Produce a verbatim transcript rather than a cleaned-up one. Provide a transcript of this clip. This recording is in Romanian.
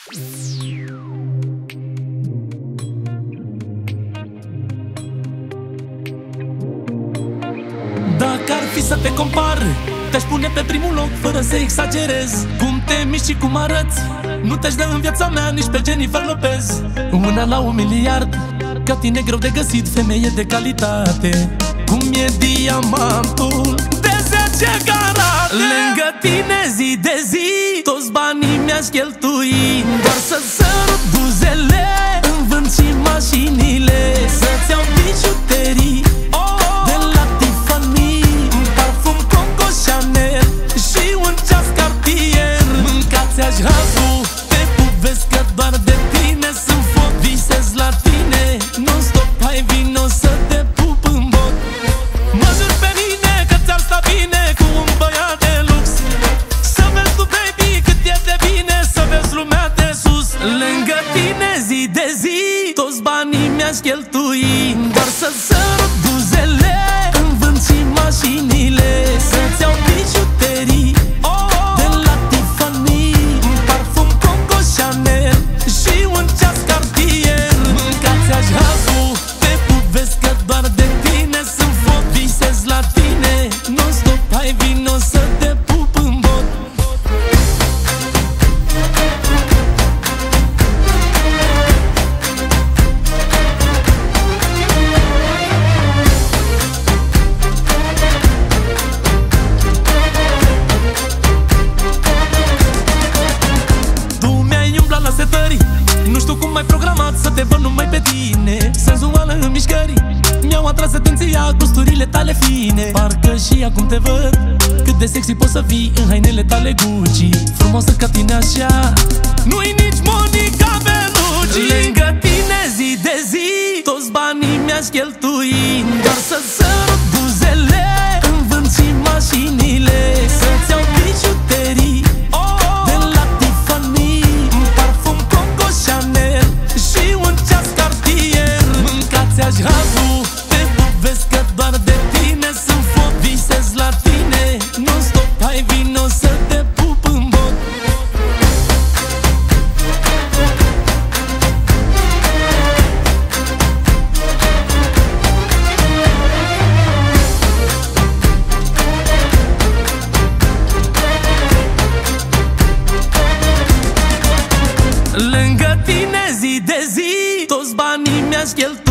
Dacă ar fi să te compar, te-aș pune pe primul loc fără să exagerez. Cum te miști și cum arăți, nu te-aș da în viața mea nici pe Jennifer Lopez. Una la un miliard, ca tine greu de găsit femeie de calitate. Cum e diamantul de zece carate. Lângă tine zi de zi, toți banii mi-aș cheltui doar să sărut buzele, în vânt și mașinile, să-ți iau bijuterii de la Tiffany, un parfum Coco Chanel și un ceas Cartier. Mâncați-aș hazul, te puvesc că doar de tine sunt foc. Visez la tine non-stop, hai vino să te pup în bot. Mă jur pe mine că ți-ar sta bine cu un băiat de lux. Să vezi tu, baby, cât e de bine să vezi lumea de sus. Lângă tine zi de zi, toți banii mi-aș cheltui doar să sărut buzele, în vânt și mașinile, să-ți iau bijuterii de la Tiffany, un parfum Coco Chanel și un ceas Cartier. Mâncați-aș hazul, te puvesc că doar de tine sunt foc. Visez la tine non-stop, hai vino să te pup în bot. Nu știu cum ai programat să te văd numai pe tine, senzuală în mișcări, mi-au atras atenția gusturile tale fine. Parcă și acum te văd, cât de sexy poți să fii în hainele tale Gucci. Frumoasă ca tine așa, nu-i nici Monica Bellucci. Lângă tine zi de zi, toți banii mi-aș cheltui doar să sărut buzele, în vânt și mașinile, să-ți iau bijuterii de la Tiffany, un parfum Coco Chanel și un ceas Cartier. Mâncați-aș hazul, te puvesc că doar de tine sunt foc. Visez la tine non-stop, hai vino să te pup în bot. Lângă tine zi de zi, toți banii mi-aș cheltui